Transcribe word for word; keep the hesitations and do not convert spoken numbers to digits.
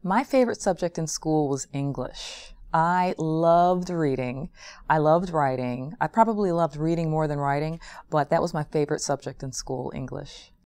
My favorite subject in school was English. I loved reading. I loved writing. I probably loved reading more than writing, but that was my favorite subject in school, English.